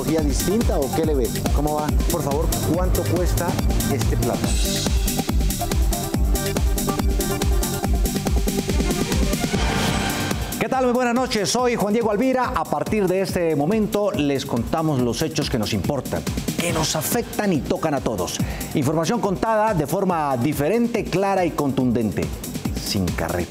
filosofía distinta o qué le ve? ¿Cómo va? Por favor, ¿cuánto cuesta este plato? ¿Qué tal? Muy buenas noches, soy Juan Diego Alvira. A partir de este momento les contamos los hechos que nos importan, que nos afectan y tocan a todos. Información contada de forma diferente, clara y contundente, sin carreta.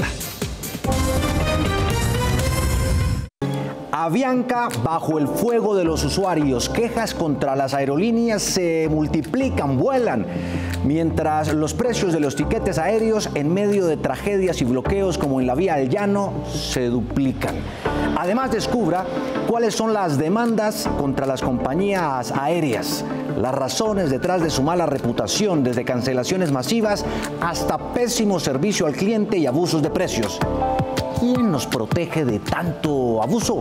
Avianca bajo el fuego de los usuarios. Quejas contra las aerolíneas se multiplican, vuelan, mientras los precios de los tiquetes aéreos en medio de tragedias y bloqueos como en la Vía del Llano se duplican. Además, descubra cuáles son las demandas contra las compañías aéreas, las razones detrás de su mala reputación, desde cancelaciones masivas hasta pésimo servicio al cliente y abusos de precios. ¿Quién nos protege de tanto abuso?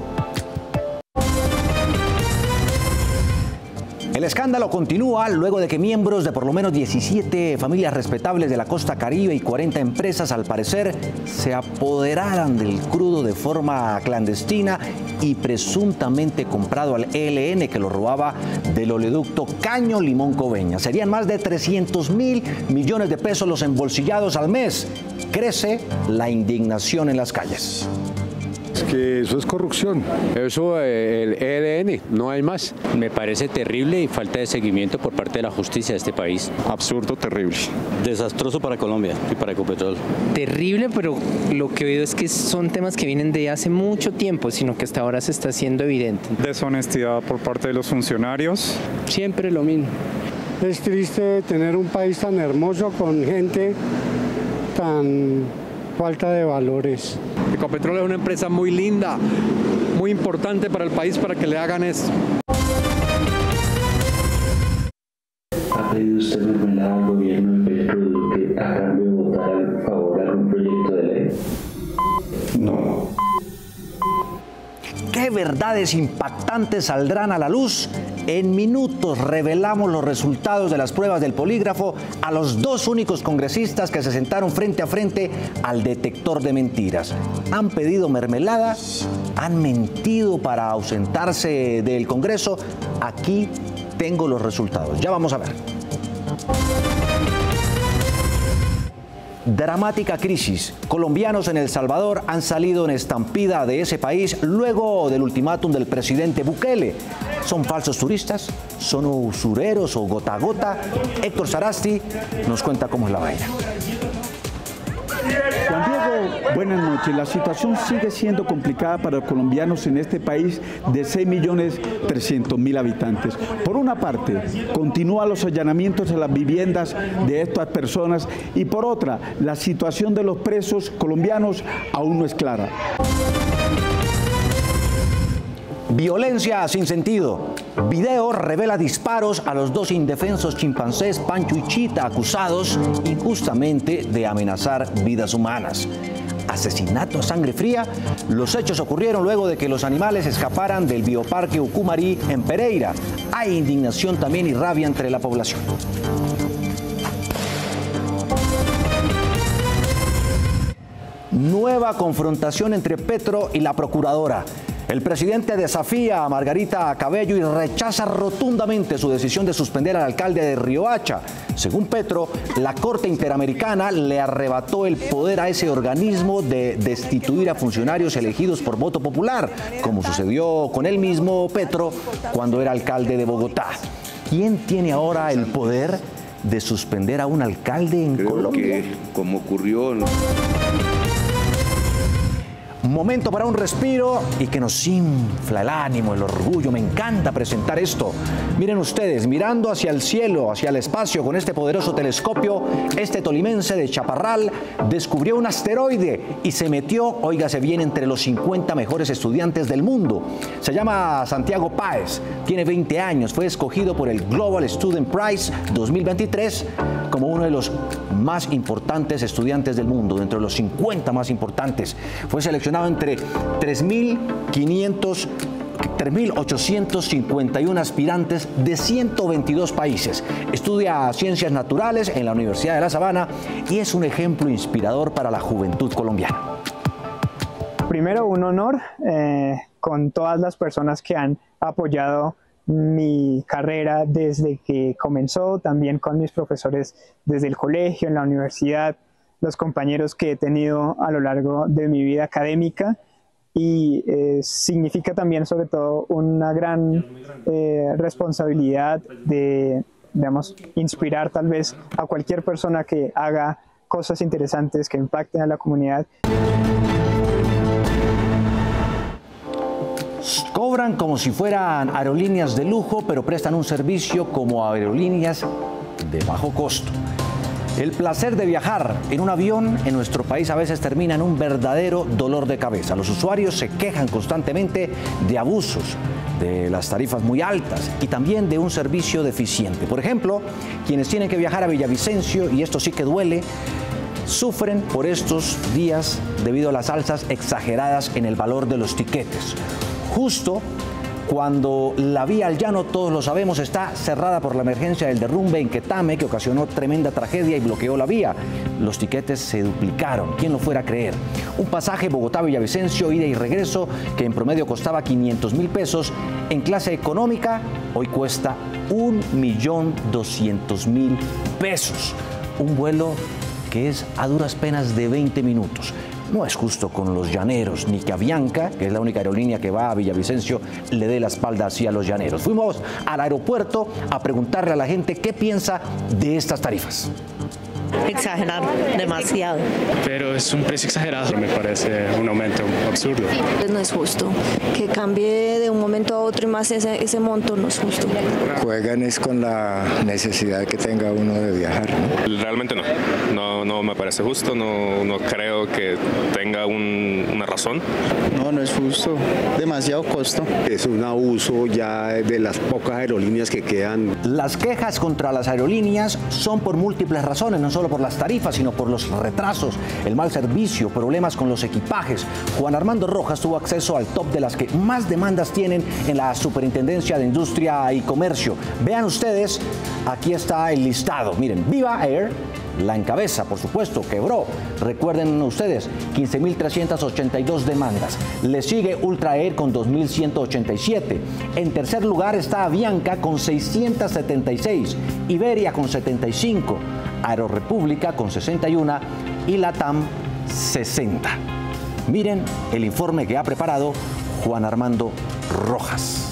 El escándalo continúa luego de que miembros de por lo menos 17 familias respetables de la costa caribe y 40 empresas, al parecer, se apoderaran del crudo de forma clandestina y presuntamente comprado al ELN, que lo robaba del oleoducto Caño Limón Coveñas. Serían más de 300.000 millones de pesos los embolsillados al mes. Crece la indignación en las calles. Es que eso es corrupción. Eso, el ELN, no hay más. Me parece terrible y falta de seguimiento por parte de la justicia de este país. Absurdo, terrible. Desastroso para Colombia y para Ecopetrol. Terrible, pero lo que he oído es que son temas que vienen de hace mucho tiempo, sino que hasta ahora se está haciendo evidente. Deshonestidad por parte de los funcionarios. Siempre lo mismo. Es triste tener un país tan hermoso con gente tan falta de valores. Ecopetrol es una empresa muy linda, muy importante para el país para que le hagan esto. ¿Ha pedido usted mermelada al gobierno de Petro Duque a cambio de votar a favor de algún proyecto de ley? No. ¿Qué verdades impactantes saldrán a la luz? En minutos revelamos los resultados de las pruebas del polígrafo a los dos únicos congresistas que se sentaron frente a frente al detector de mentiras. ¿Han pedido mermelada? ¿Han mentido para ausentarse del Congreso? Aquí tengo los resultados. Ya vamos a ver. Dramática crisis. Colombianos en El Salvador han salido en estampida de ese país luego del ultimátum del presidente Bukele. ¿Son falsos turistas? ¿Son usureros o gota a gota? Héctor Sarasti nos cuenta cómo es la vaina. Juan Diego, buenas noches. La situación sigue siendo complicada para los colombianos en este país de 6.300.000 habitantes. Por una parte, continúan los allanamientos a las viviendas de estas personas y por otra, la situación de los presos colombianos aún no es clara. Violencia sin sentido. Video revela disparos a los dos indefensos chimpancés Pancho y Chita, acusados injustamente de amenazar vidas humanas. Asesinato a sangre fría. Los hechos ocurrieron luego de que los animales escaparan del bioparque Ucumarí en Pereira. Hay indignación también y rabia entre la población. Nueva confrontación entre Petro y la procuradora. El presidente desafía a Margarita Cabello y rechaza rotundamente su decisión de suspender al alcalde de Riohacha. Según Petro, la Corte Interamericana le arrebató el poder a ese organismo de destituir a funcionarios elegidos por voto popular, como sucedió con él mismo, Petro, cuando era alcalde de Bogotá. ¿Quién tiene ahora el poder de suspender a un alcalde en Colombia? Creo que, como ocurrió... Momento para un respiro y que nos infla el ánimo, el orgullo. Me encanta presentar esto. Miren ustedes, mirando hacia el cielo, hacia el espacio con este poderoso telescopio, este tolimense de Chaparral descubrió un asteroide y se metió, óigase bien, entre los 50 mejores estudiantes del mundo. Se llama Santiago Páez, tiene 20 años, fue escogido por el Global Student Prize 2023 como uno de los más importantes estudiantes del mundo, dentro de los 50 más importantes. Fue seleccionado entre 3.851 aspirantes de 122 países. Estudia Ciencias Naturales en la Universidad de La Sabana y es un ejemplo inspirador para la juventud colombiana. Primero, un honor con todas las personas que han apoyado mi carrera desde que comenzó, también con mis profesores desde el colegio, en la universidad, los compañeros que he tenido a lo largo de mi vida académica, y significa también sobre todo una gran responsabilidad de, digamos, inspirar tal vez a cualquier persona que haga cosas interesantes que impacten a la comunidad. Cobran como si fueran aerolíneas de lujo, pero prestan un servicio como aerolíneas de bajo costo. El placer de viajar en un avión en nuestro país a veces termina en un verdadero dolor de cabeza. Los usuarios se quejan constantemente de abusos, de las tarifas muy altas y también de un servicio deficiente. Por ejemplo, quienes tienen que viajar a Villavicencio, y esto sí que duele, sufren por estos días debido a las alzas exageradas en el valor de los tiquetes. Justo cuando la vía al llano, todos lo sabemos, está cerrada por la emergencia del derrumbe en Quetame, que ocasionó tremenda tragedia y bloqueó la vía. Los tiquetes se duplicaron, ¿quién lo fuera a creer? Un pasaje Bogotá-Villavicencio, ida y regreso, que en promedio costaba 500.000 pesos, en clase económica, hoy cuesta 1.200.000 pesos. Un vuelo que es a duras penas de 20 minutos. No es justo con los llaneros, ni que Avianca, que es la única aerolínea que va a Villavicencio, le dé la espalda así a los llaneros. Fuimos al aeropuerto a preguntarle a la gente qué piensa de estas tarifas. Exagerar demasiado. Pero es un precio exagerado. Me parece un aumento absurdo. No es justo. Que cambie de un momento a otro y más ese monto no es justo. Juegan es con la necesidad que tenga uno de viajar, ¿no? Realmente no me parece justo, no creo que tenga una razón. No es justo, demasiado costo. Es un abuso ya de las pocas aerolíneas que quedan. Las quejas contra las aerolíneas son por múltiples razones, no solo por las tarifas, sino por los retrasos, el mal servicio, problemas con los equipajes. Juan Armando Rojas tuvo acceso al top de las que más demandas tienen en la Superintendencia de Industria y Comercio. Vean ustedes, aquí está el listado. Miren, Viva Air la encabeza, por supuesto, quebró. Recuerden ustedes, 15.382 demandas. Le sigue Ultra Air con 2.187. En tercer lugar está Avianca con 676, Iberia con 75, Aerorepública con 61 y LATAM 60. Miren el informe que ha preparado Juan Armando Rojas.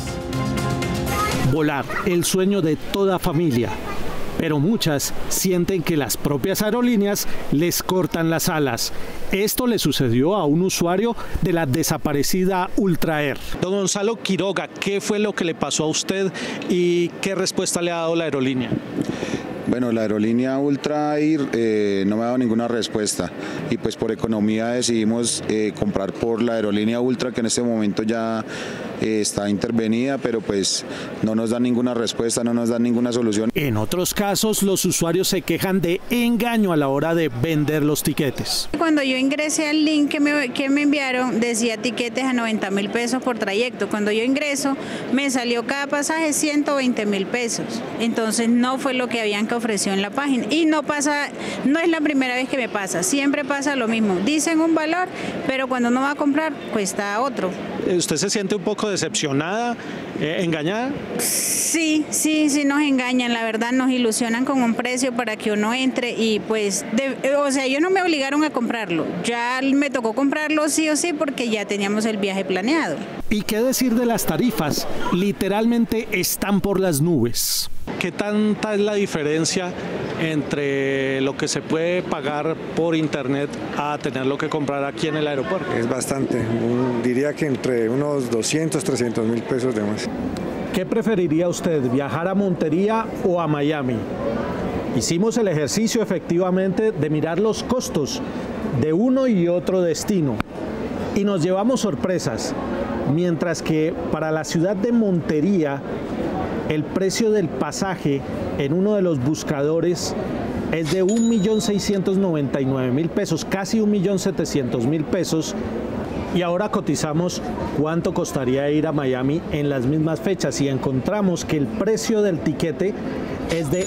Volar, el sueño de toda familia. Pero muchas sienten que las propias aerolíneas les cortan las alas. Esto le sucedió a un usuario de la desaparecida Ultra Air. Don Gonzalo Quiroga, ¿qué fue lo que le pasó a usted y qué respuesta le ha dado la aerolínea? Bueno, la aerolínea Ultra Air no me ha dado ninguna respuesta y pues por economía decidimos comprar por la aerolínea Ultra, que en este momento ya está intervenida, pero pues no nos dan ninguna respuesta, no nos dan ninguna solución. En otros casos, los usuarios se quejan de engaño a la hora de vender los tiquetes. Cuando yo ingresé al link que me enviaron, decía tiquetes a 90.000 pesos por trayecto. Cuando yo ingreso, me salió cada pasaje 120.000 pesos. Entonces no fue lo que Avianca ofreció en la página. Y no es la primera vez que me pasa, siempre pasa lo mismo. Dicen un valor, pero cuando uno va a comprar, cuesta otro. ¿Usted se siente un poco decepcionada, engañada? Sí, nos engañan, la verdad nos ilusionan con un precio para que uno entre y pues, ellos no me obligaron a comprarlo, ya me tocó comprarlo sí o sí porque ya teníamos el viaje planeado. ¿Y qué decir de las tarifas? Literalmente están por las nubes. ¿Qué tanta es la diferencia entre lo que se puede pagar por internet a tenerlo que comprar aquí en el aeropuerto? Es bastante, diría que entre unos 200-300.000 pesos de más. ¿Qué preferiría usted, viajar a Montería o a Miami? Hicimos el ejercicio efectivamente de mirar los costos de uno y otro destino y nos llevamos sorpresas, mientras que para la ciudad de Montería el precio del pasaje en uno de los buscadores es de 1.699.000 pesos, casi 1.700.000 pesos. Y ahora cotizamos cuánto costaría ir a Miami en las mismas fechas y encontramos que el precio del tiquete es de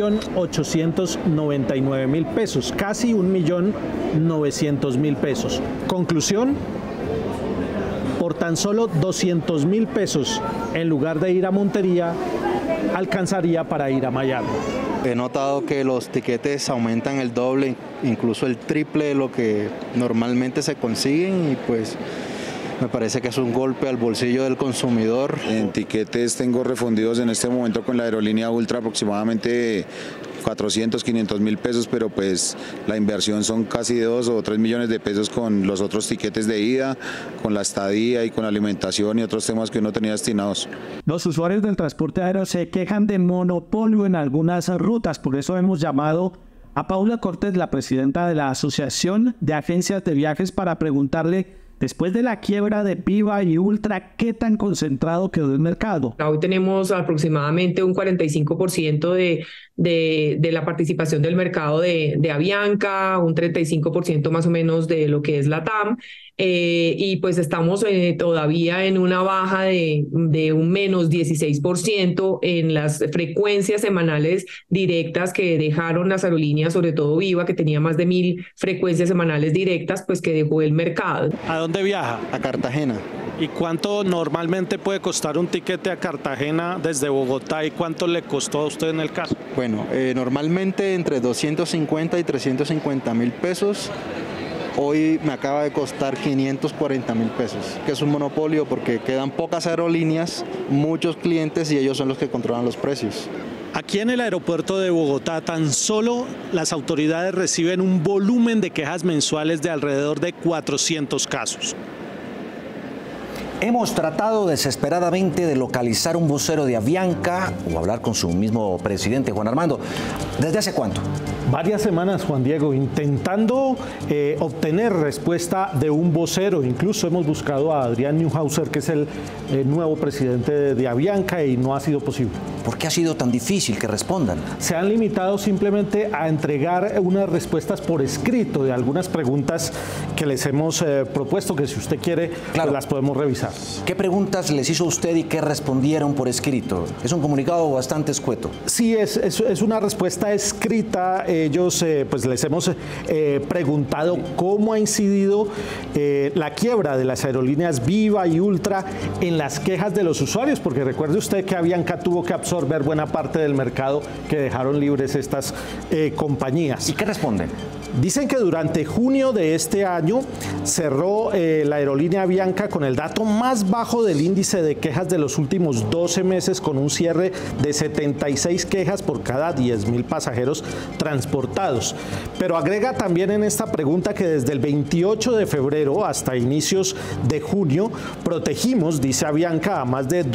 1.899.000 pesos, casi 1.900.000 pesos. Conclusión, por tan solo 200.000 pesos, en lugar de ir a Montería, alcanzaría para ir a Miami. He notado que los tiquetes aumentan el doble, incluso el triple de lo que normalmente se consiguen, y pues me parece que es un golpe al bolsillo del consumidor. En tiquetes tengo refundidos en este momento con la aerolínea Ultra aproximadamente 400, 500 mil pesos, pero pues la inversión son casi 2 o 3 millones de pesos con los otros tiquetes de ida, con la estadía y con la alimentación y otros temas que uno tenía destinados. Los usuarios del transporte aéreo se quejan de monopolio en algunas rutas, por eso hemos llamado a Paula Cortés, la presidenta de la Asociación de Agencias de Viajes, para preguntarle, después de la quiebra de Viva y Ultra, ¿qué tan concentrado quedó el mercado? Hoy tenemos aproximadamente un 45% de la participación del mercado de Avianca, un 35% más o menos de lo que es la TAM, y pues estamos todavía en una baja de un menos 16% en las frecuencias semanales directas que dejaron las aerolíneas, sobre todo Viva, que tenía más de 1.000 frecuencias semanales directas, pues que dejó el mercado. ¿A dónde viaja? A Cartagena. ¿Y cuánto normalmente puede costar un tiquete a Cartagena desde Bogotá y cuánto le costó a usted en el caso? Bueno, normalmente entre 250 y 350 mil pesos. Hoy me acaba de costar 540 mil pesos, que es un monopolio porque quedan pocas aerolíneas, muchos clientes y ellos son los que controlan los precios. Aquí en el aeropuerto de Bogotá tan solo las autoridades reciben un volumen de quejas mensuales de alrededor de 400 casos. Hemos tratado desesperadamente de localizar un vocero de Avianca o hablar con su mismo presidente, Juan Armando. ¿Desde hace cuánto? Varias semanas, Juan Diego, intentando obtener respuesta de un vocero. Incluso hemos buscado a Adrián Neuhauser, que es el nuevo presidente de Avianca, y no ha sido posible. ¿Por qué ha sido tan difícil que respondan? Se han limitado simplemente a entregar unas respuestas por escrito de algunas preguntas que les hemos propuesto, que si usted quiere, pues las podemos revisar. ¿Qué preguntas les hizo usted y qué respondieron por escrito? Es un comunicado bastante escueto. Sí, es una respuesta escrita. Ellos, pues les hemos preguntado cómo ha incidido la quiebra de las aerolíneas Viva y Ultra en las quejas de los usuarios, porque recuerde usted que Avianca tuvo que absorber buena parte del mercado que dejaron libres estas compañías. ¿Y qué responden? Dicen que durante junio de este año cerró la aerolínea Avianca con el dato más bajo del índice de quejas de los últimos 12 meses, con un cierre de 76 quejas por cada 10.000 pasajeros transportados. Pero agrega también en esta pregunta que desde el 28 de febrero hasta inicios de junio protegimos, dice Avianca, a más de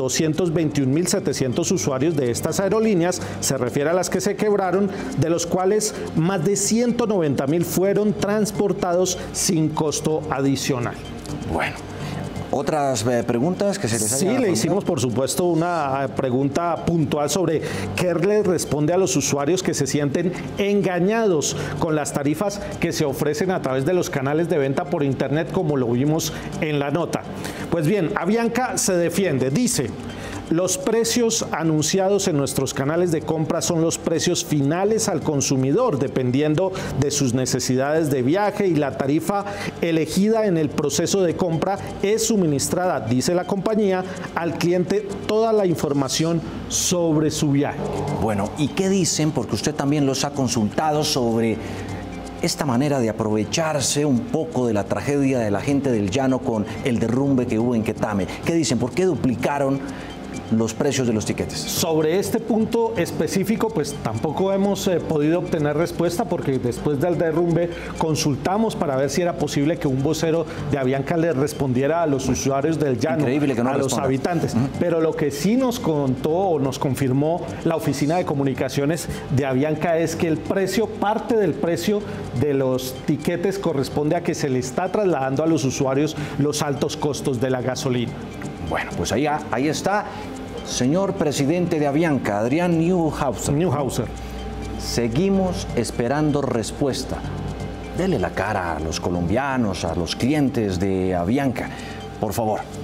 221.700 usuarios de estas aerolíneas, se refiere a las que se quebraron, de los cuales más de 190.000 fueron transportados sin costo adicional. Bueno. ¿Otras preguntas que se les Sí, le hicimos, por supuesto, una pregunta puntual sobre qué les responde a los usuarios que se sienten engañados con las tarifas que se ofrecen a través de los canales de venta por Internet, como lo vimos en la nota. Pues bien, Avianca se defiende, dice: los precios anunciados en nuestros canales de compra son los precios finales al consumidor, dependiendo de sus necesidades de viaje, y la tarifa elegida en el proceso de compra es suministrada, dice la compañía, al cliente toda la información sobre su viaje. Bueno, ¿y qué dicen? Porque usted también los ha consultado sobre esta manera de aprovecharse un poco de la tragedia de la gente del llano con el derrumbe que hubo en Quetame. ¿Qué dicen? ¿Por qué duplicaron los precios de los tiquetes? Sobre este punto específico, pues tampoco hemos podido obtener respuesta, porque después del derrumbe consultamos para ver si era posible que un vocero de Avianca le respondiera a los usuarios del llano, a los habitantes. Pero lo que sí nos contó o nos confirmó la oficina de comunicaciones de Avianca es que el precio, parte del precio de los tiquetes, corresponde a que se le está trasladando a los usuarios los altos costos de la gasolina. Bueno, pues ahí está. Señor presidente de Avianca, Adrián Neuhauser, seguimos esperando respuesta. Dele la cara a los colombianos, a los clientes de Avianca, por favor.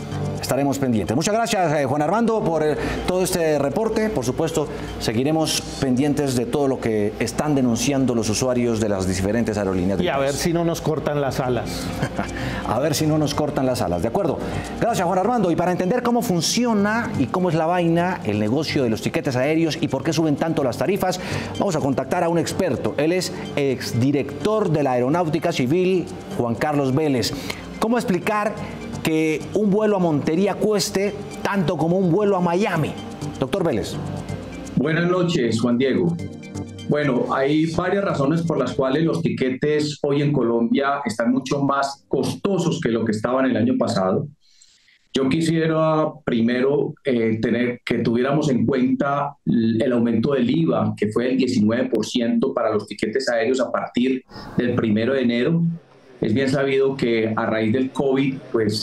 estaremos pendientes. Muchas gracias, Juan Armando, por todo este reporte. Por supuesto, seguiremos pendientes de todo lo que están denunciando los usuarios de las diferentes aerolíneas. Y a ver si no nos cortan las alas. A ver si no nos cortan las alas, ¿de acuerdo? Gracias, Juan Armando. Y para entender cómo funciona y cómo es la vaina, el negocio de los tiquetes aéreos y por qué suben tanto las tarifas, vamos a contactar a un experto. Él es exdirector de la Aeronáutica Civil, Juan Carlos Vélez. ¿Cómo explicar que un vuelo a Montería cueste tanto como un vuelo a Miami? Doctor Vélez. Buenas noches, Juan Diego. Bueno, hay varias razones por las cuales los tiquetes hoy en Colombia están mucho más costosos que lo que estaban el año pasado. Yo quisiera primero que tuviéramos en cuenta el aumento del IVA, que fue el 19% para los tiquetes aéreos a partir del 1 de enero. Es bien sabido que a raíz del COVID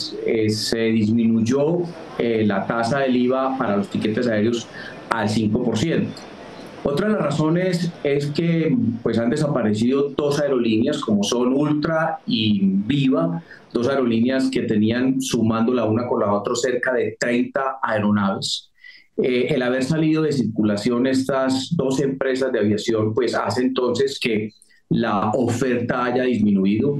se disminuyó la tasa del IVA para los tiquetes aéreos al 5%. Otra de las razones es que han desaparecido dos aerolíneas como son Ultra y Viva, dos aerolíneas que tenían, sumando la una con la otra, cerca de 30 aeronaves. El haber salido de circulación estas dos empresas de aviación hace entonces que la oferta haya disminuido.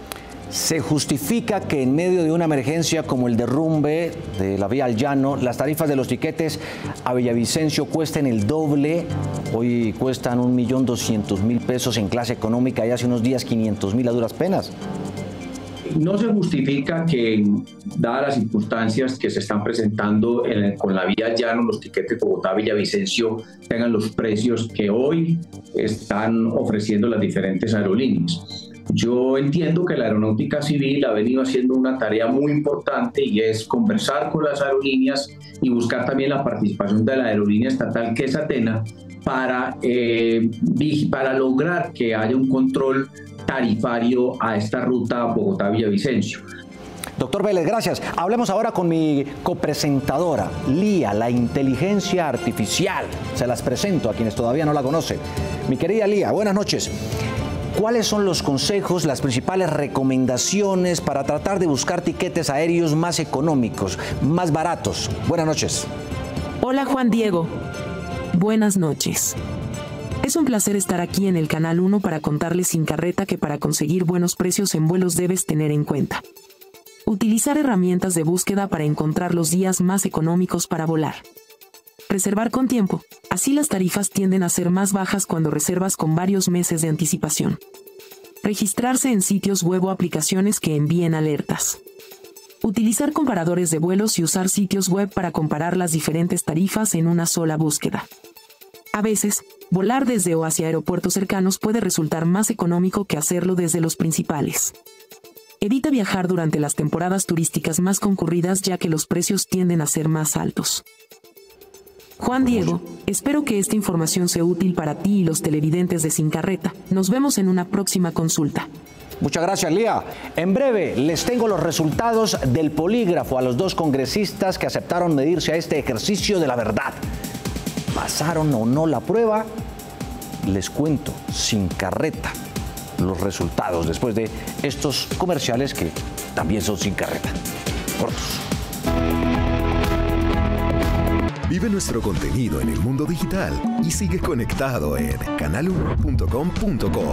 ¿Se justifica que en medio de una emergencia como el derrumbe de la vía al Llano, las tarifas de los tiquetes a Villavicencio cuesten el doble? Hoy cuestan 1.200.000 pesos en clase económica y hace unos días 500.000 a duras penas. No se justifica que, dadas las circunstancias que se están presentando con la vía al Llano, los tiquetes Bogotá-Villavicencio tengan los precios que hoy están ofreciendo las diferentes aerolíneas. Yo entiendo que la Aeronáutica Civil ha venido haciendo una tarea muy importante y es conversar con las aerolíneas y buscar también la participación de la aerolínea estatal que es Atena para lograr que haya un control tarifario a esta ruta Bogotá-Villavicencio. Doctor Vélez, gracias. Hablemos ahora con mi copresentadora, Lía, la inteligencia artificial. Se las presento a quienes todavía no la conocen. Mi querida Lía, buenas noches. ¿Cuáles son los consejos, las principales recomendaciones para tratar de buscar tiquetes aéreos más económicos, más baratos? Buenas noches. Hola, Juan Diego. Buenas noches. Es un placer estar aquí en el Canal 1 para contarles sin carreta que para conseguir buenos precios en vuelos debes tener en cuenta utilizar herramientas de búsqueda para encontrar los días más económicos para volar. Reservar con tiempo, así las tarifas tienden a ser más bajas cuando reservas con varios meses de anticipación. Registrarse en sitios web o aplicaciones que envíen alertas. Utilizar comparadores de vuelos y usar sitios web para comparar las diferentes tarifas en una sola búsqueda. A veces, volar desde o hacia aeropuertos cercanos puede resultar más económico que hacerlo desde los principales. Evita viajar durante las temporadas turísticas más concurridas ya que los precios tienden a ser más altos. Juan Diego, espero que esta información sea útil para ti y los televidentes de Sin Carreta. Nos vemos en una próxima consulta. Muchas gracias, Lía. En breve les tengo los resultados del polígrafo a los dos congresistas que aceptaron medirse a este ejercicio de la verdad. ¿Pasaron o no la prueba? Les cuento Sin Carreta los resultados después de estos comerciales que también son sin carreta. Cortos. Vive nuestro contenido en el mundo digital y sigue conectado en canal1.com.co.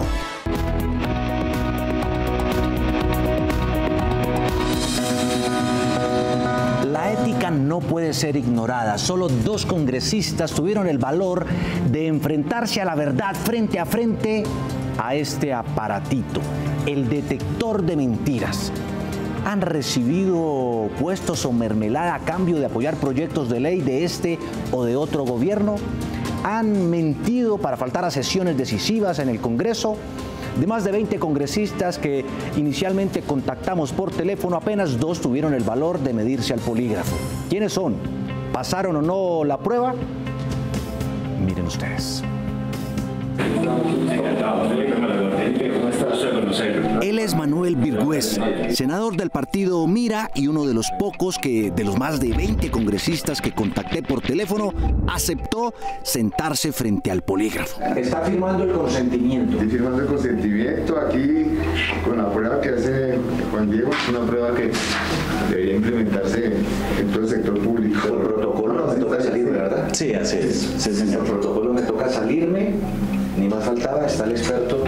La ética no puede ser ignorada. Solo dos congresistas tuvieron el valor de enfrentarse a la verdad frente a frente a este aparatito, el detector de mentiras. ¿Han recibido puestos o mermelada a cambio de apoyar proyectos de ley de este o de otro gobierno? ¿Han mentido para faltar a sesiones decisivas en el Congreso? De más de 20 congresistas que inicialmente contactamos por teléfono, apenas dos tuvieron el valor de medirse al polígrafo. ¿Quiénes son? ¿Pasaron o no la prueba? Miren ustedes. Él es Manuel Virgües, senador del partido Mira y uno de los pocos de los más de 20 congresistas que contacté por teléfono, aceptó sentarse frente al polígrafo. Está firmando el consentimiento. Estoy firmando el consentimiento aquí con la prueba que hace Juan Diego. Es una prueba que debería implementarse en todo el sector público. Por protocolo me toca salirme, ¿verdad? Sí, así es. Sí, señor. Por protocolo me toca salirme. Ni más faltaba, está el experto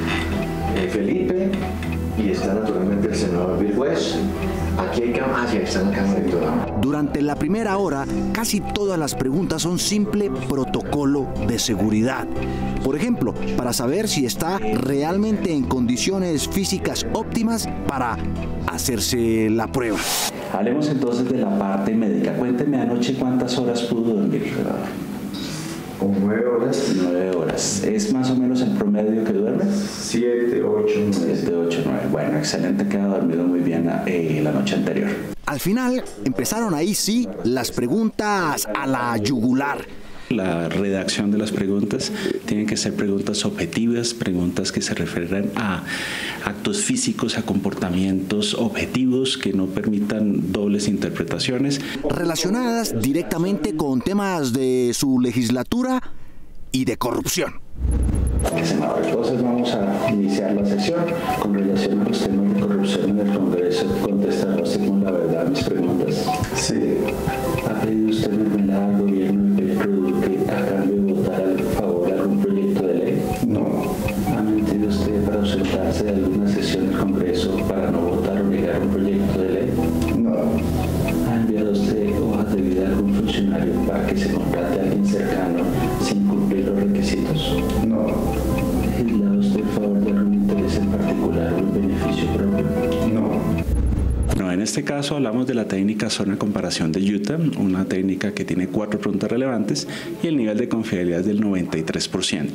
Felipe y está naturalmente el senador Virgües. Aquí hay cámara, ya está en la cámara electoral. Durante la primera hora, casi todas las preguntas son simple protocolo de seguridad. Por ejemplo, para saber si está realmente en condiciones físicas óptimas para hacerse la prueba. Hablemos entonces de la parte médica. Cuénteme anoche cuántas horas pudo dormir, senador. Como 9 horas. 9 horas. ¿Es más o menos el promedio que duerme? 7, 8, 9. 7, 8, 9. Bueno, excelente, que ha dormido muy bien la noche anterior. Al final, empezaron ahí sí las preguntas a la yugular. La redacción de las preguntas tienen que ser preguntas objetivas, preguntas que se refieran a actos físicos, a comportamientos objetivos que no permitan dobles interpretaciones. Relacionadas directamente con temas de su legislatura y de corrupción. Senador, entonces vamos a iniciar la sesión con relación a los temas de corrupción en el Congreso. ¿Contestará usted con la verdad mis preguntas? Sí. ¿Ha pedido usted mermelada al gobierno de Petro Duque a cambio de votar a favor de algún proyecto de ley? No. ¿Ha mentido usted para ausentarse de alguna sesión del Congreso para no votar o negar un proyecto de ley? No. ¿Ha enviado usted hojas de vida a algún funcionario para que se contrate a alguien cercano sin cumplir los requisitos? No. ¿Ha legislado usted a favor de algún interés en particular o en beneficio propio? No. No, en este caso hablamos de la técnica zona comparación de Utah, una técnica que tiene 4 preguntas relevantes y el nivel de confiabilidad es del 93%.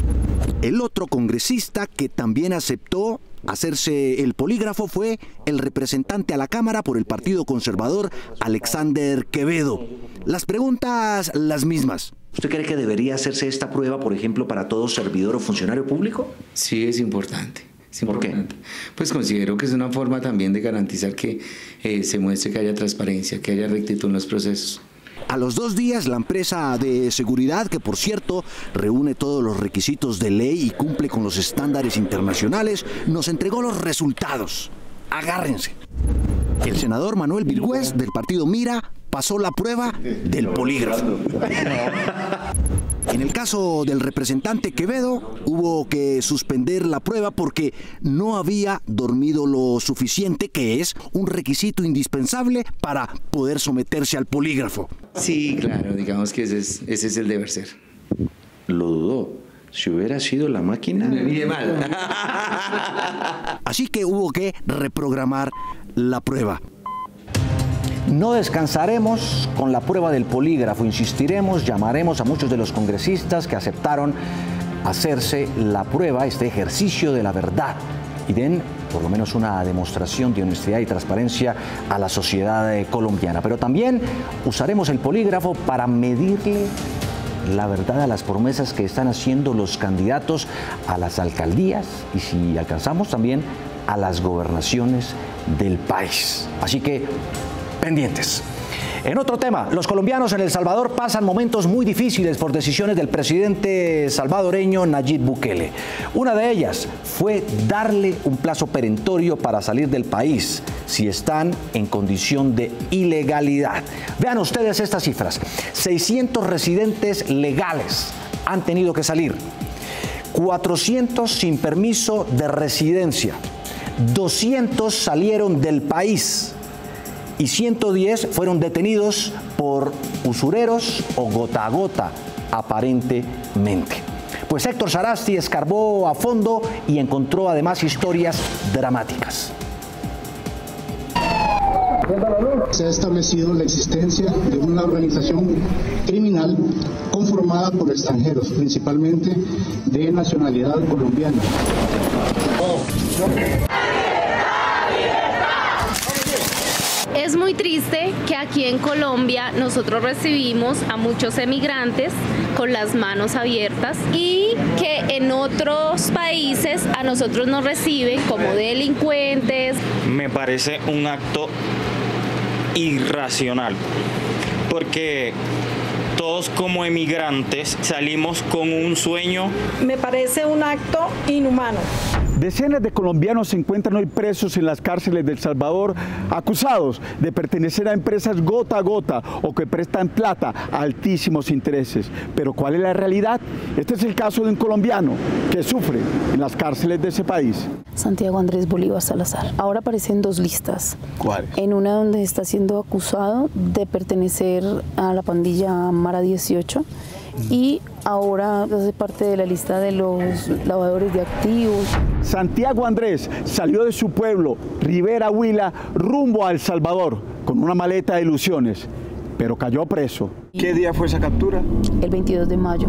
El otro congresista que también aceptó hacerse el polígrafo fue el representante a la Cámara por el Partido Conservador, Alexander Quevedo. Las preguntas las mismas. ¿Usted cree que debería hacerse esta prueba, por ejemplo, para todo servidor o funcionario público? Sí, es importante. ¿Por qué? Pues considero que es una forma también de garantizar que se muestre que haya transparencia, que haya rectitud en los procesos. A los 2 días, la empresa de seguridad, que por cierto reúne todos los requisitos de ley y cumple con los estándares internacionales, nos entregó los resultados. Agárrense. El senador Manuel Virgües, del partido Mira, pasó la prueba del polígrafo. En el caso del representante Quevedo, hubo que suspender la prueba porque no había dormido lo suficiente, que es un requisito indispensable para poder someterse al polígrafo. Sí, claro, digamos que ese es el deber ser. Lo dudó. Si hubiera sido la máquina... Me mide mal. Así que hubo que reprogramar la prueba. No descansaremos con la prueba del polígrafo, insistiremos, llamaremos a muchos de los congresistas que aceptaron hacerse la prueba, este ejercicio de la verdad, y den por lo menos una demostración de honestidad y transparencia a la sociedad colombiana. Pero también usaremos el polígrafo para medirle la verdad a las promesas que están haciendo los candidatos a las alcaldías y, si alcanzamos, también a las gobernaciones del país. Así que pendientes. En otro tema, los colombianos en El Salvador pasan momentos muy difíciles por decisiones del presidente salvadoreño Nayib Bukele. Una de ellas fue darle un plazo perentorio para salir del país si están en condición de ilegalidad. Vean ustedes estas cifras. 600 residentes legales han tenido que salir. 400 sin permiso de residencia. 200 salieron del país. Y 110 fueron detenidos por usureros o gota a gota, aparentemente. Pues Héctor Sarasti escarbó a fondo y encontró además historias dramáticas. Se ha establecido la existencia de una organización criminal conformada por extranjeros, principalmente de nacionalidad colombiana. Es muy triste que aquí en Colombia nosotros recibimos a muchos emigrantes con las manos abiertas y que en otros países a nosotros nos reciben como delincuentes. Me parece un acto irracional, porque todos como emigrantes salimos con un sueño. Me parece un acto inhumano. Decenas de colombianos se encuentran hoy presos en las cárceles de El Salvador, acusados de pertenecer a empresas gota a gota o que prestan plata a altísimos intereses. Pero ¿cuál es la realidad? Este es el caso de un colombiano que sufre en las cárceles de ese país. Santiago Andrés Bolívar Salazar. Ahora aparecen dos listas. ¿Cuáles? En una donde está siendo acusado de pertenecer a la pandilla Mara 18 y ahora hace parte de la lista de los lavadores de activos. Santiago Andrés salió de su pueblo, Rivera Huila, rumbo a El Salvador, con una maleta de ilusiones, pero cayó preso. ¿Qué día fue esa captura? El 22 de mayo.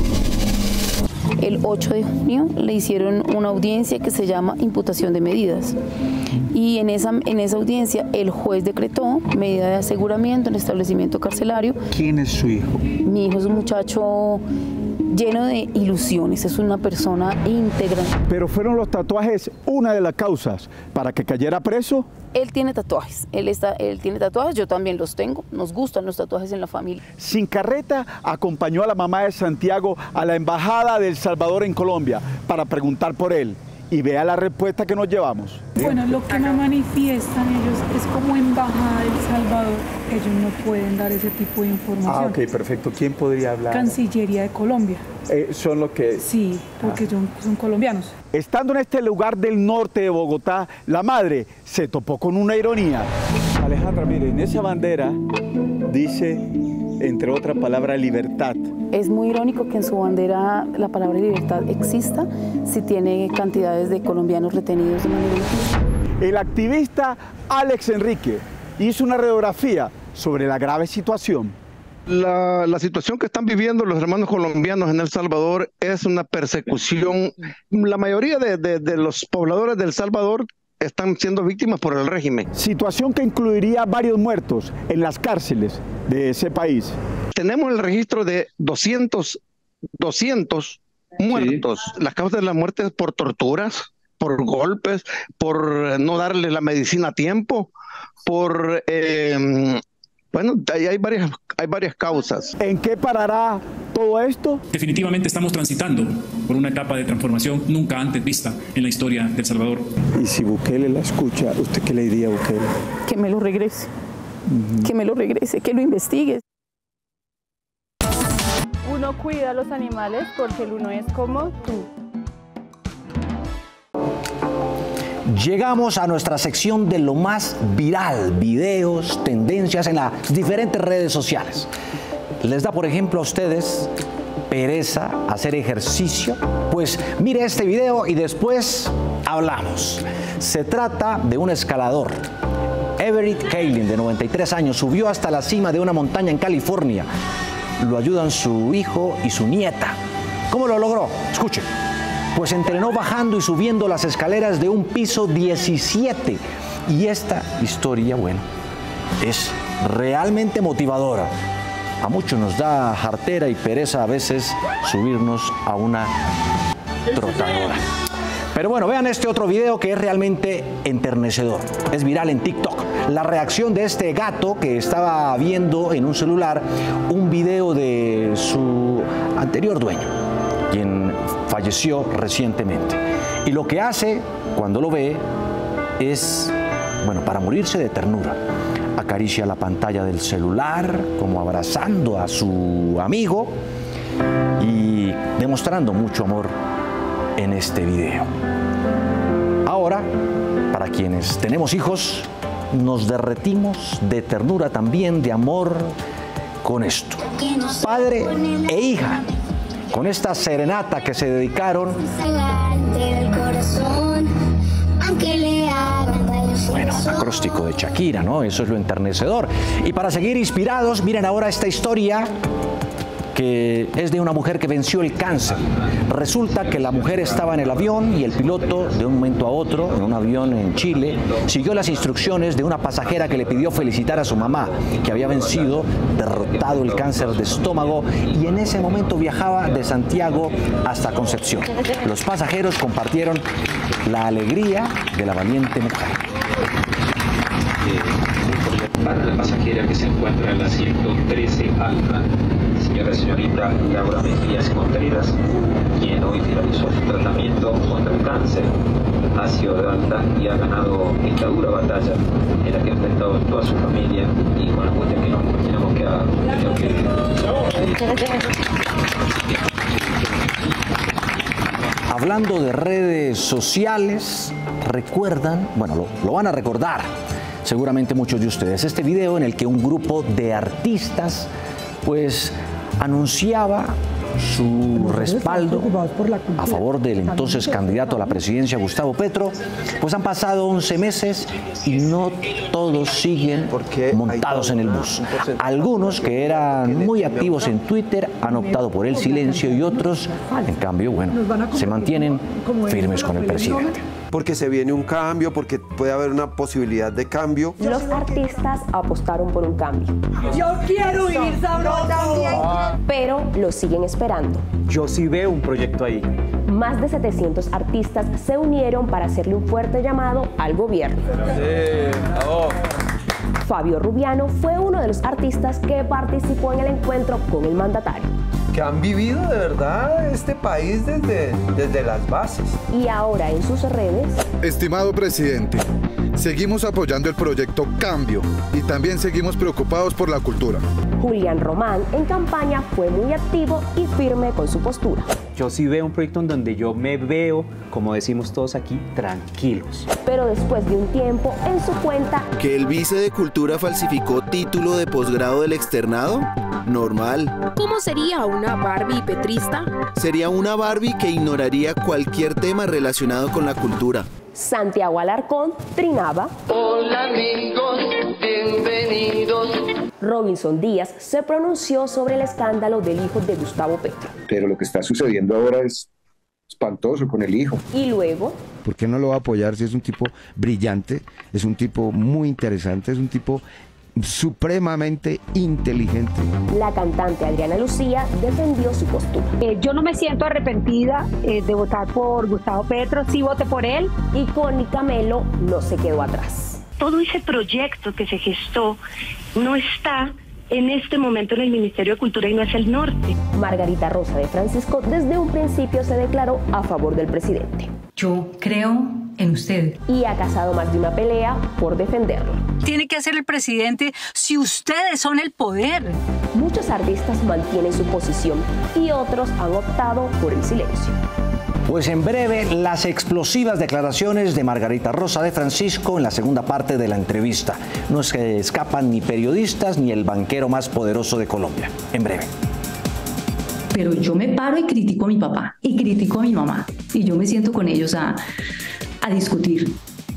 El 8 de junio le hicieron una audiencia que se llama imputación de medidas. Y en esa audiencia el juez decretó medida de aseguramiento en establecimiento carcelario. ¿Quién es su hijo? Mi hijo es un muchacho lleno de ilusiones, es una persona íntegra. ¿Pero fueron los tatuajes una de las causas para que cayera preso? Él tiene tatuajes, él tiene tatuajes, yo también los tengo, nos gustan los tatuajes en la familia. Sin carreta acompañó a la mamá de Santiago a la Embajada de El Salvador en Colombia para preguntar por él. Y vea la respuesta que nos llevamos. Bueno, lo que me manifiestan ellos es como Embajada de El Salvador, ellos no pueden dar ese tipo de información. Ah, ok, perfecto. ¿Quién podría hablar? Cancillería de Colombia. ¿Son los que...? Sí, porque son colombianos. Estando en este lugar del norte de Bogotá, la madre se topó con una ironía. Alejandra, mire, en esa bandera dice, entre otras palabras, libertad. Es muy irónico que en su bandera la palabra libertad exista si tiene cantidades de colombianos retenidos de manera injusta. El activista Alex Enrique hizo una radiografía sobre la grave situación. La situación que están viviendo los hermanos colombianos en El Salvador es una persecución. La mayoría de los pobladores de El Salvador están siendo víctimas por el régimen. Situación que incluiría varios muertos en las cárceles de ese país. Tenemos el registro de 200 muertos. Sí. Las causas de la muerte es por torturas, por golpes, por no darle la medicina a tiempo, por... bueno, hay varias causas. ¿En qué parará todo esto? Definitivamente estamos transitando por una etapa de transformación nunca antes vista en la historia de El Salvador. Y si Bukele la escucha, ¿usted qué le diría a Bukele? Que me lo regrese, que me lo regrese, que lo investigue. Uno cuida a los animales porque el uno es como tú. Llegamos a nuestra sección de lo más viral, videos, tendencias en las diferentes redes sociales. ¿Les da, por ejemplo, a ustedes pereza hacer ejercicio? Pues mire este video y después hablamos. Se trata de un escalador. Everett Kaelin, de 93 años, subió hasta la cima de una montaña en California. Lo ayudan su hijo y su nieta. ¿Cómo lo logró? Escuchen. Pues entrenó bajando y subiendo las escaleras de un piso 17. Y esta historia, bueno, es realmente motivadora. A muchos nos da jartera y pereza a veces subirnos a una trotadora. Pero bueno, vean este otro video que es realmente enternecedor. Es viral en TikTok. La reacción de este gato que estaba viendo en un celular un video de su anterior dueño, quien falleció recientemente. Y lo que hace cuando lo ve es, bueno, para morirse de ternura. Acaricia la pantalla del celular como abrazando a su amigo y demostrando mucho amor en este video. Ahora, para quienes tenemos hijos, nos derretimos de ternura también, de amor con esto. Padre e hija, con esta serenata que se dedicaron. Bueno, acróstico de Shakira, ¿no? Eso es lo enternecedor. Y para seguir inspirados, miren ahora esta historia que es de una mujer que venció el cáncer. Resulta que la mujer estaba en el avión y el piloto, de un momento a otro, en un avión en Chile, siguió las instrucciones de una pasajera que le pidió felicitar a su mamá, que había vencido, derrotado el cáncer de estómago, y en ese momento viajaba de Santiago hasta Concepción. Los pasajeros compartieron la alegría de la valiente mujer. Para la pasajera que se encuentra en el asiento 13 alfa, señorita Laura Mejías Contreras, quien hoy finalizó su tratamiento contra el cáncer, ha sido de alta y ha ganado esta dura batalla en la que ha enfrentado toda su familia y con la cuestión que nos imaginamos que ha tenido que vivir. Hablando de redes sociales, recuerdan, bueno, lo van a recordar seguramente muchos de ustedes, este video en el que un grupo de artistas pues anunciaba su respaldo a favor del entonces candidato a la presidencia Gustavo Petro. Pues han pasado 11 meses y no todos siguen montados en el bus. Algunos que eran muy activos en Twitter han optado por el silencio y otros, en cambio, bueno, se mantienen firmes con el presidente. Porque se viene un cambio, porque puede haber una posibilidad de cambio. Los artistas apostaron por un cambio. Yo quiero vivir sabroso también. Pero lo siguen esperando. Yo sí veo un proyecto ahí. Más de 700 artistas se unieron para hacerle un fuerte llamado al gobierno. Sí, bravo. Fabio Rubiano fue uno de los artistas que participó en el encuentro con el mandatario. Que han vivido de verdad este país desde las bases. Y ahora en sus redes... Estimado presidente, seguimos apoyando el proyecto Cambio y también seguimos preocupados por la cultura. Julián Román en campaña fue muy activo y firme con su postura. Yo sí veo un proyecto en donde yo me veo, como decimos todos aquí, tranquilos. Pero después de un tiempo en su cuenta... ¿Que el vice de Cultura falsificó título de posgrado del externado? Normal. ¿Cómo sería una Barbie petrista? Sería una Barbie que ignoraría cualquier tema relacionado con la cultura. Santiago Alarcón trinaba. Hola amigos, bienvenidos. Robinson Díaz se pronunció sobre el escándalo del hijo de Gustavo Petro. Pero lo que está sucediendo ahora es espantoso con el hijo. Y luego... ¿Por qué no lo va a apoyar si es un tipo brillante, es un tipo muy interesante, es un tipo supremamente inteligente? La cantante Adriana Lucía defendió su postura. Yo no me siento arrepentida de votar por Gustavo Petro, sí voté por él. Y Connie Camelo no se quedó atrás. Todo ese proyecto que se gestó no está en este momento en el Ministerio de Cultura y no es el norte. Margarita Rosa de Francisco desde un principio se declaró a favor del presidente. Yo creo en usted. Y ha cazado más de una pelea por defenderlo. Tiene que hacer el presidente si ustedes son el poder. Muchos artistas mantienen su posición y otros han optado por el silencio. Pues en breve, las explosivas declaraciones de Margarita Rosa de Francisco en la segunda parte de la entrevista. No se escapan ni periodistas ni el banquero más poderoso de Colombia. En breve. Pero yo me paro y critico a mi papá y critico a mi mamá. Y yo me siento con ellos a discutir.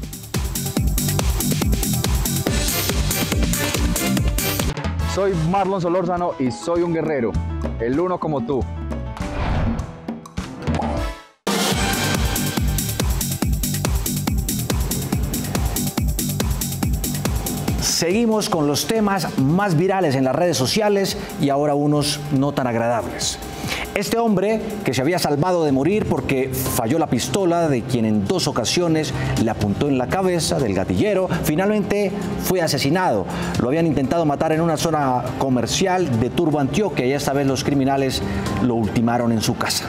Soy Marlon Solórzano y soy un guerrero, el uno como tú. Seguimos con los temas más virales en las redes sociales y ahora unos no tan agradables. Este hombre, que se había salvado de morir porque falló la pistola de quien en 2 ocasiones le apuntó en la cabeza del gatillero, finalmente fue asesinado. Lo habían intentado matar en una zona comercial de Turbo, Antioquia, y esta vez los criminales lo ultimaron en su casa.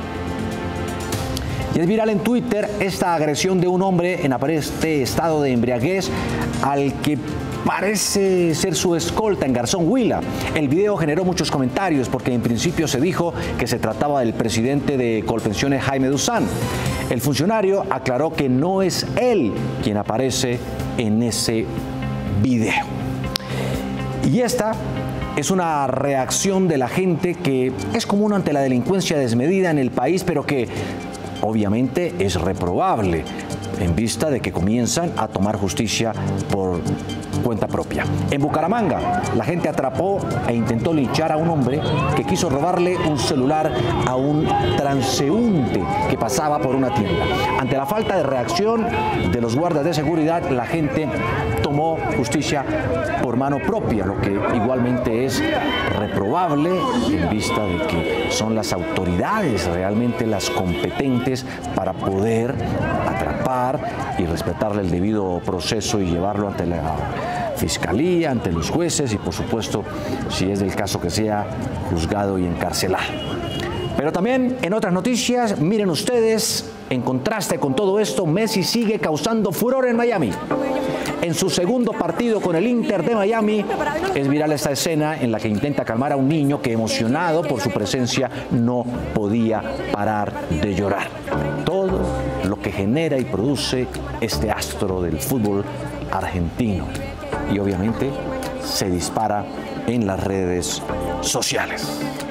Y es viral en Twitter esta agresión de un hombre en aparente estado de embriaguez al que parece ser su escolta en Garzón Huila. El video generó muchos comentarios porque en principio se dijo que se trataba del presidente de Colpensiones, Jaime Duzán. El funcionario aclaró que no es él quien aparece en ese video. Y esta es una reacción de la gente que es común ante la delincuencia desmedida en el país, pero que obviamente es reprobable en vista de que comienzan a tomar justicia por cuenta propia. En Bucaramanga, la gente atrapó e intentó linchar a un hombre que quiso robarle un celular a un transeúnte que pasaba por una tienda. Ante la falta de reacción de los guardas de seguridad, la gente tomó justicia por mano propia, lo que igualmente es reprobable en vista de que son las autoridades realmente las competentes para poder atrapar y respetarle el debido proceso y llevarlo ante la fiscalía, ante los jueces y por supuesto, si es del caso que sea, juzgado y encarcelado. Pero también en otras noticias, miren ustedes, en contraste con todo esto, Messi sigue causando furor en Miami. En su segundo partido con el Inter de Miami, es viral esta escena en la que intenta calmar a un niño que, emocionado por su presencia, no podía parar de llorar. Todo lo que genera y produce este astro del fútbol argentino. Y obviamente se dispara en las redes sociales.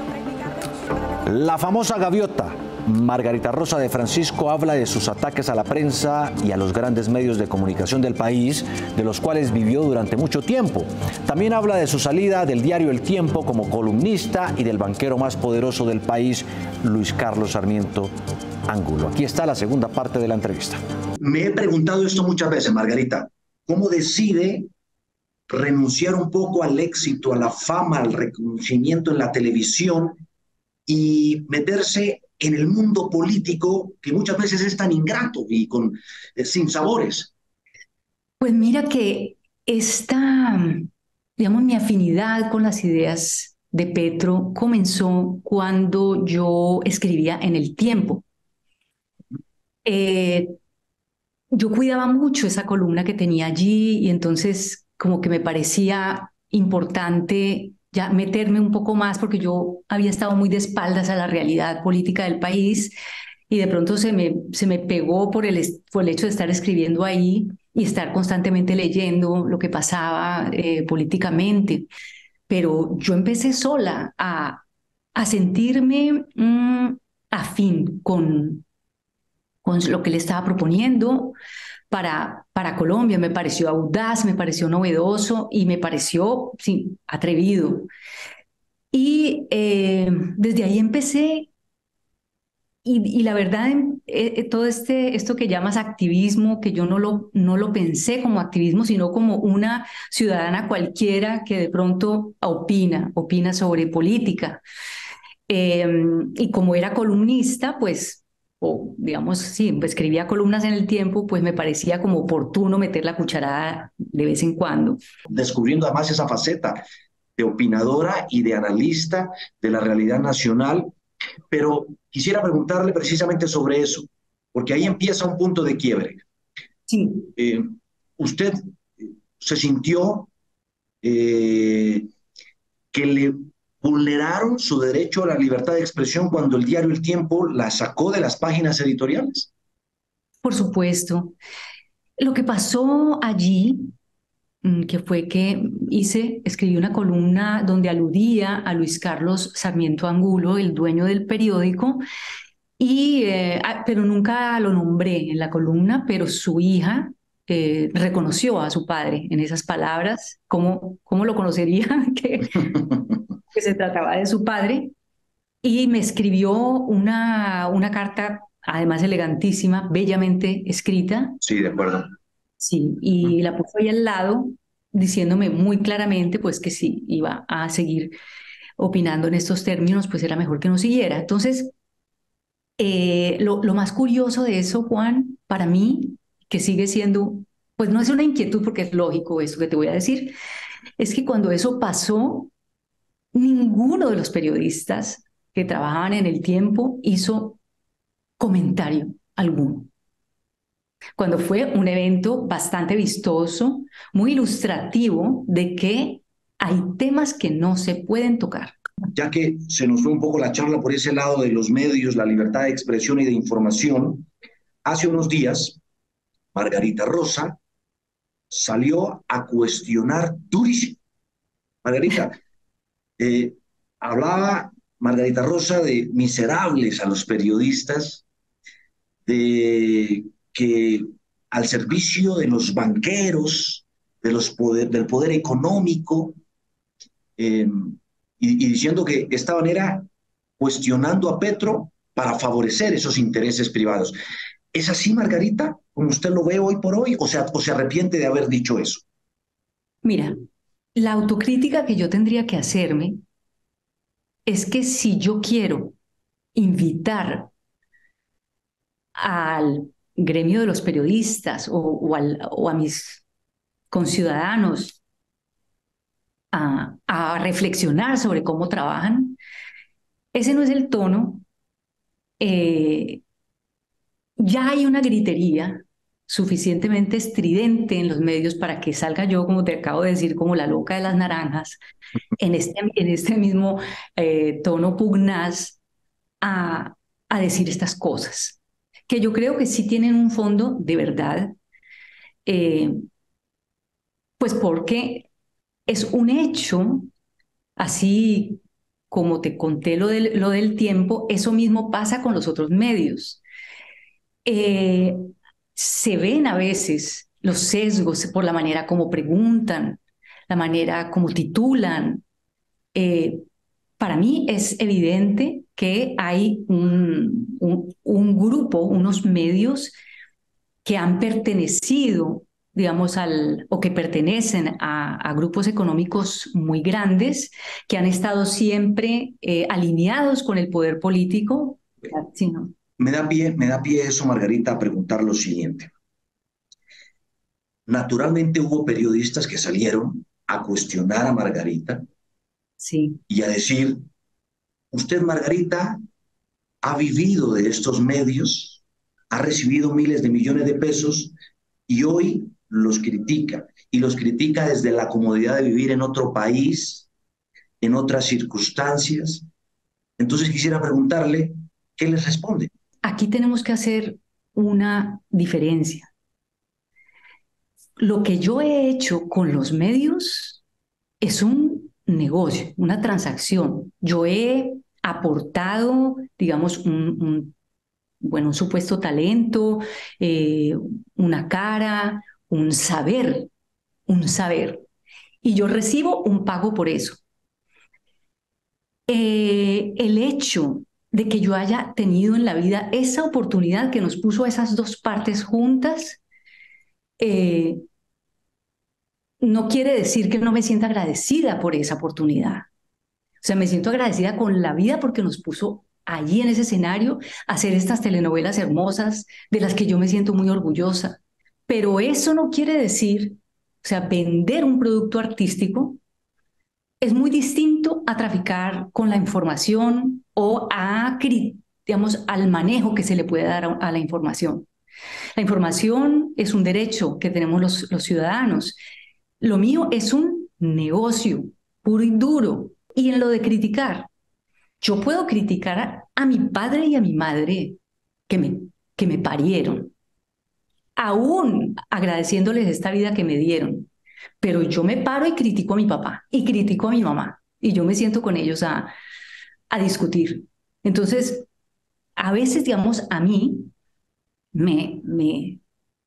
La famosa gaviota Margarita Rosa de Francisco habla de sus ataques a la prensa y a los grandes medios de comunicación del país, de los cuales vivió durante mucho tiempo. También habla de su salida del diario El Tiempo como columnista y del banquero más poderoso del país, Luis Carlos Sarmiento Angulo. Aquí está la segunda parte de la entrevista. Me he preguntado esto muchas veces, Margarita. ¿Cómo decide renunciar un poco al éxito, a la fama, al reconocimiento en la televisión y meterse en el mundo político que muchas veces es tan ingrato y con sin sabores? Pues mira que esta, digamos, mi afinidad con las ideas de Petro comenzó cuando yo escribía en El Tiempo. Yo cuidaba mucho esa columna que tenía allí y entonces como que me parecía importante ya meterme un poco más porque yo había estado muy de espaldas a la realidad política del país y de pronto se me pegó por el hecho de estar escribiendo ahí y estar constantemente leyendo lo que pasaba políticamente. Pero yo empecé sola a sentirme afín con lo que le estaba proponiendo para Colombia. Me pareció audaz, me pareció novedoso y me pareció, sí, atrevido. Y desde ahí empecé. Y la verdad, todo esto que llamas activismo, que yo no lo pensé como activismo, sino como una ciudadana cualquiera que de pronto opina sobre política. Y como era columnista, pues, o digamos, sí, escribía columnas en El Tiempo, pues me parecía como oportuno meter la cucharada de vez en cuando. Descubriendo además esa faceta de opinadora y de analista de la realidad nacional. Pero quisiera preguntarle precisamente sobre eso, porque ahí empieza un punto de quiebre. Sí. ¿Usted se sintió que le vulneraron su derecho a la libertad de expresión cuando el diario El Tiempo la sacó de las páginas editoriales? Por supuesto. Lo que pasó allí, que fue que escribí una columna donde aludía a Luis Carlos Sarmiento Angulo, el dueño del periódico, pero nunca lo nombré en la columna, pero su hija reconoció a su padre en esas palabras. ¿Cómo lo conocería? Que se trataba de su padre, y me escribió una carta, además elegantísima, bellamente escrita. Sí, de acuerdo. Sí, y la puso ahí al lado, diciéndome muy claramente pues que si iba a seguir opinando en estos términos, pues era mejor que no siguiera. Entonces, lo más curioso de eso, Juan, para mí, que sigue siendo, pues no es una inquietud porque es lógico eso que te voy a decir, es que cuando eso pasó, ninguno de los periodistas que trabajaban en El Tiempo hizo comentario alguno. Cuando fue un evento bastante vistoso, muy ilustrativo de que hay temas que no se pueden tocar. Ya que se nos fue un poco la charla por ese lado de los medios, la libertad de expresión y de información, hace unos días Margarita Rosa salió a cuestionar durísimo. Margarita, hablaba Margarita Rosa de miserables a los periodistas, de que al servicio de los banqueros, del poder económico, y diciendo que estaban cuestionando a Petro para favorecer esos intereses privados. ¿Es así, Margarita, como usted lo ve hoy por hoy, o se arrepiente de haber dicho eso? Mira, la autocrítica que yo tendría que hacerme es que si yo quiero invitar al gremio de los periodistas o a mis conciudadanos a reflexionar sobre cómo trabajan, ese no es el tono. Ya hay una gritería suficientemente estridente en los medios para que salga yo, como te acabo de decir, como la loca de las naranjas, en este mismo tono pugnaz a decir estas cosas, que yo creo que sí tienen un fondo de verdad, pues porque es un hecho, así como te conté lo del tiempo, eso mismo pasa con los otros medios. Se ven a veces los sesgos por la manera como preguntan, la manera como titulan. Para mí es evidente que hay un grupo, unos medios que han pertenecido, digamos, o que pertenecen a grupos económicos muy grandes, que han estado siempre alineados con el poder político. Sí, ¿no? Me da pie eso, Margarita, a preguntar lo siguiente. Naturalmente hubo periodistas que salieron a cuestionar a Margarita, sí, y a decir, usted, Margarita, ha vivido de estos medios, ha recibido miles de millones de pesos y hoy los critica. Y los critica desde la comodidad de vivir en otro país, en otras circunstancias. Entonces quisiera preguntarle, ¿qué les responde? Aquí tenemos que hacer una diferencia. Lo que yo he hecho con los medios es un negocio, una transacción. Yo he aportado, digamos, un supuesto talento, una cara, un saber. Y yo recibo un pago por eso. El hecho de que yo haya tenido en la vida esa oportunidad que nos puso a esas dos partes juntas, no quiere decir que no me sienta agradecida por esa oportunidad. O sea, me siento agradecida con la vida porque nos puso allí en ese escenario a hacer estas telenovelas hermosas de las que yo me siento muy orgullosa. Pero eso no quiere decir, o sea, vender un producto artístico es muy distinto a traficar con la información o digamos, al manejo que se le puede dar a la información. La información es un derecho que tenemos los ciudadanos. Lo mío es un negocio puro y duro. Y en lo de criticar, yo puedo criticar a mi padre y a mi madre que me parieron, aún agradeciéndoles esta vida que me dieron. Pero yo me paro y critico a mi papá y critico a mi mamá y yo me siento con ellos a discutir. Entonces, a veces, digamos, a mí me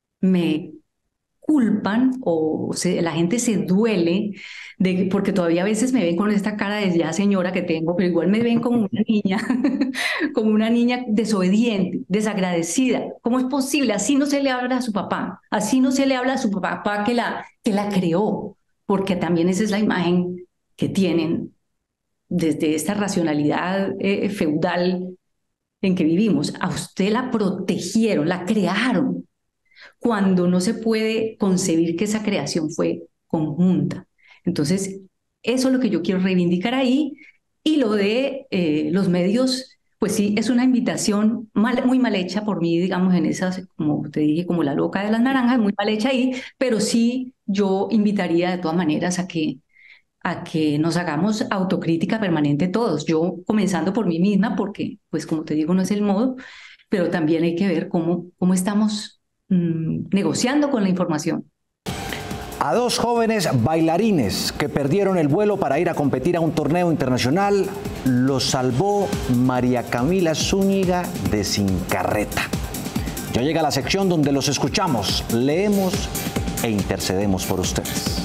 culpan la gente se duele porque todavía a veces me ven con esta cara de ya señora que tengo, pero igual me ven como una niña, como una niña desobediente, desagradecida. ¿Cómo es posible? Así no se le habla a su papá, así no se le habla a su papá que la creó, porque también esa es la imagen que tienen desde esta racionalidad feudal en que vivimos. A usted la protegieron, la crearon, cuando no se puede concebir que esa creación fue conjunta. Entonces, eso es lo que yo quiero reivindicar ahí. Y lo de los medios, pues sí, es una invitación muy mal hecha por mí, digamos, en esas, como te dije, como la loca de las naranjas, muy mal hecha ahí, pero sí yo invitaría de todas maneras a que nos hagamos autocrítica permanente todos. Yo comenzando por mí misma, porque, pues como te digo, no es el modo, pero también hay que ver cómo estamos negociando con la información. A dos jóvenes bailarines que perdieron el vuelo para ir a competir a un torneo internacional, los salvó María Camila Zúñiga de Sin Carreta. Ya llega la sección donde los escuchamos, leemos e intercedemos por ustedes.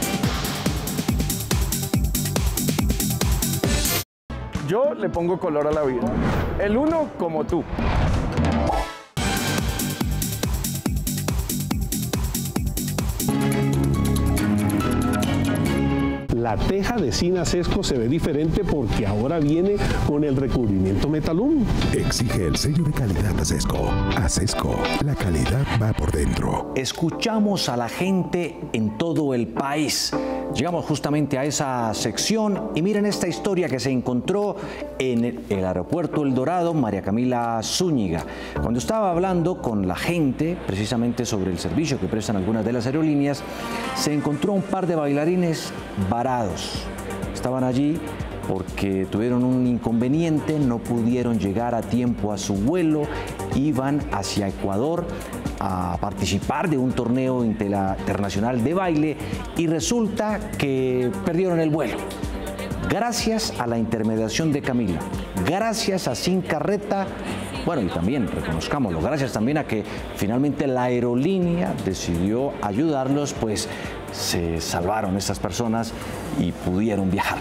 Yo le pongo color a la vida. El uno como tú. La teja de Sina Sesco se ve diferente porque ahora viene con el recubrimiento Metalum. Exige el sello de calidad Sesco. A Sesco, la calidad va por dentro. Escuchamos a la gente en todo el país. Llegamos justamente a esa sección y miren esta historia que se encontró en el aeropuerto El Dorado, María Camila Zúñiga. Cuando estaba hablando con la gente, precisamente sobre el servicio que prestan algunas de las aerolíneas, se encontró un par de bailarines varados. Estaban allí porque tuvieron un inconveniente, no pudieron llegar a tiempo a su vuelo, iban hacia Ecuador a participar de un torneo internacional de baile y resulta que perdieron el vuelo. Gracias a la intermediación de Camila, gracias a Sin Carreta, bueno, y también, reconozcámoslo, gracias también a que finalmente la aerolínea decidió ayudarlos, pues se salvaron estas personas y pudieron viajar.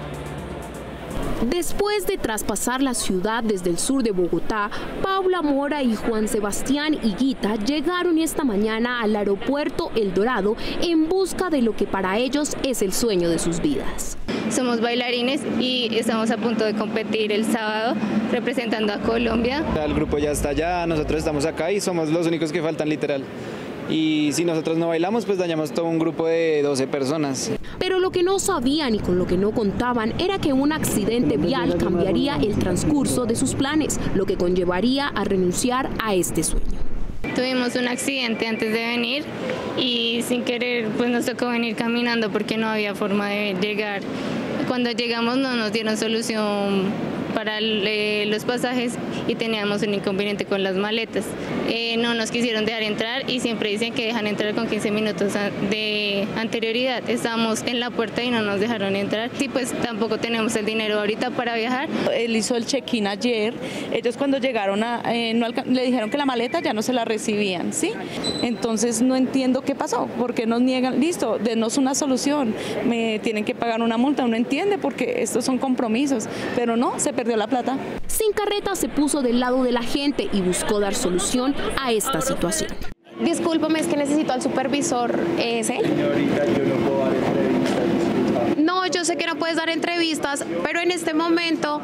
Después de traspasar la ciudad desde el sur de Bogotá, Paula Mora y Juan Sebastián Higuita llegaron esta mañana al aeropuerto El Dorado en busca de lo que para ellos es el sueño de sus vidas. Somos bailarines y estamos a punto de competir el sábado representando a Colombia. El grupo ya está allá, nosotros estamos acá y somos los únicos que faltan literal. Y si nosotros no bailamos, pues dañamos todo un grupo de 12 personas. Pero lo que no sabían y con lo que no contaban era que un accidente vial cambiaría el transcurso de sus planes, lo que conllevaría a renunciar a este sueño. Tuvimos un accidente antes de venir y sin querer pues nos tocó venir caminando porque no había forma de llegar. Cuando llegamos no nos dieron solución para los pasajes y teníamos un inconveniente con las maletas. No nos quisieron dejar entrar y siempre dicen que dejan entrar con 15 minutos de anterioridad. Estábamos en la puerta y no nos dejaron entrar. Sí, pues tampoco tenemos el dinero ahorita para viajar. Él hizo el check-in ayer. Ellos cuando llegaron le dijeron que la maleta ya no se la recibían, ¿sí? Entonces no entiendo qué pasó, porque nos niegan, listo, denos una solución, me tienen que pagar una multa, uno entiende porque estos son compromisos, pero no, se perdió la plata. Sin Carreta se puso del lado de la gente y buscó dar solución a esta situación. Discúlpame, es que necesito al supervisor ese. Señorita, yo no puedo dar entrevistas. No, yo sé que no puedes dar entrevistas, pero en este momento,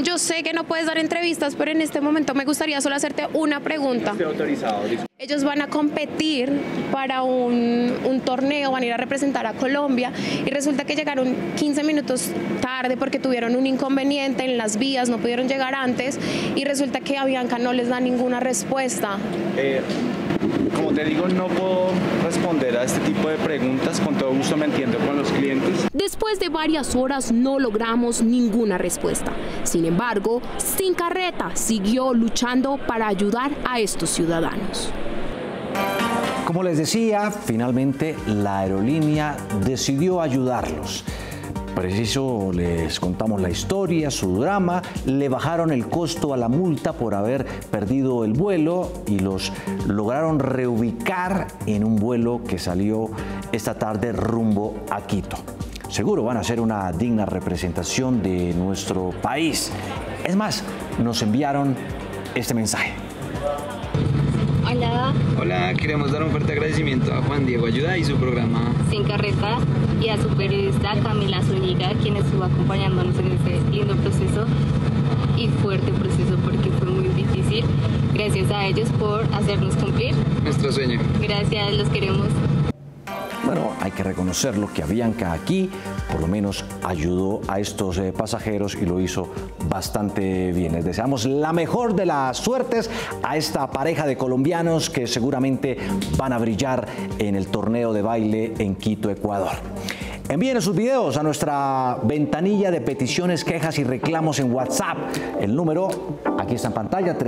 me gustaría solo hacerte una pregunta. Estoy autorizado. Ellos van a competir para un torneo, van a ir a representar a Colombia y resulta que llegaron 15 minutos tarde porque tuvieron un inconveniente en las vías, no pudieron llegar antes y resulta que Avianca no les da ninguna respuesta. Como te digo, no puedo responder a este tipo de preguntas, con todo gusto me entiendo con los clientes. Después de varias horas no logramos ninguna respuesta. Sin embargo, Sin Carreta siguió luchando para ayudar a estos ciudadanos. Como les decía, finalmente la aerolínea decidió ayudarlos. Preciso, les contamos la historia, su drama, le bajaron el costo a la multa por haber perdido el vuelo y los lograron reubicar en un vuelo que salió esta tarde rumbo a Quito. Seguro van a ser una digna representación de nuestro país. Es más, nos enviaron este mensaje. Hola. Hola, queremos dar un fuerte agradecimiento a Juan Diego Ayuda y su programa Sin Carreta y a su periodista Camila Zúñiga, quien estuvo acompañándonos en este lindo proceso y fuerte proceso porque fue muy difícil. Gracias a ellos por hacernos cumplir nuestro sueño. Gracias, los queremos. Bueno, hay que reconocerlo que Avianca aquí por lo menos ayudó a estos pasajeros y lo hizo bastante bien. Les deseamos la mejor de las suertes a esta pareja de colombianos que seguramente van a brillar en el torneo de baile en Quito, Ecuador. Envíen sus videos a nuestra ventanilla de peticiones, quejas y reclamos en WhatsApp. El número aquí está en pantalla,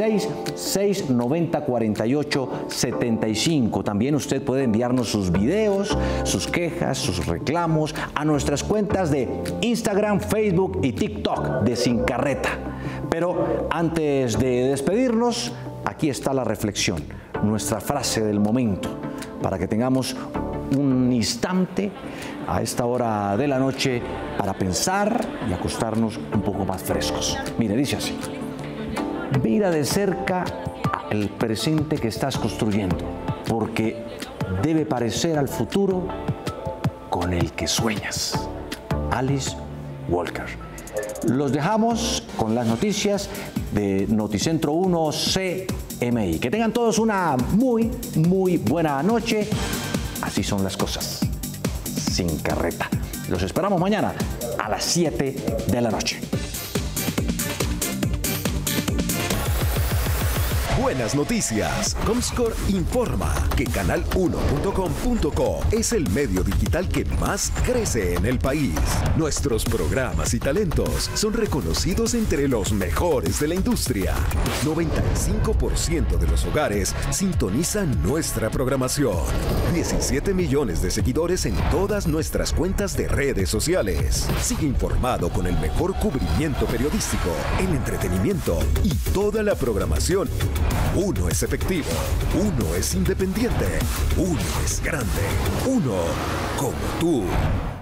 316-690-4875. También usted puede enviarnos sus videos, sus quejas, sus reclamos a nuestras cuentas de Instagram, Facebook y TikTok de Sin Carreta. Pero antes de despedirnos, aquí está la reflexión, nuestra frase del momento. para que tengamos un instante a esta hora de la noche para pensar y acostarnos un poco más frescos. Mire, dice así: mira de cerca el presente que estás construyendo, porque debe parecer al futuro con el que sueñas. Alice Walker. Los dejamos con las noticias de Noticentro 1 CMI. Que tengan todos una muy buena noche. Así son las cosas, sin carreta. Los esperamos mañana a las 7 de la noche. Buenas noticias. Comscore informa que canal1.com.co es el medio digital que más crece en el país. Nuestros programas y talentos son reconocidos entre los mejores de la industria. 95% de los hogares sintonizan nuestra programación. 17 millones de seguidores en todas nuestras cuentas de redes sociales. Sigue informado con el mejor cubrimiento periodístico, el entretenimiento y toda la programación. Uno es efectivo, uno es independiente, uno es grande, uno como tú.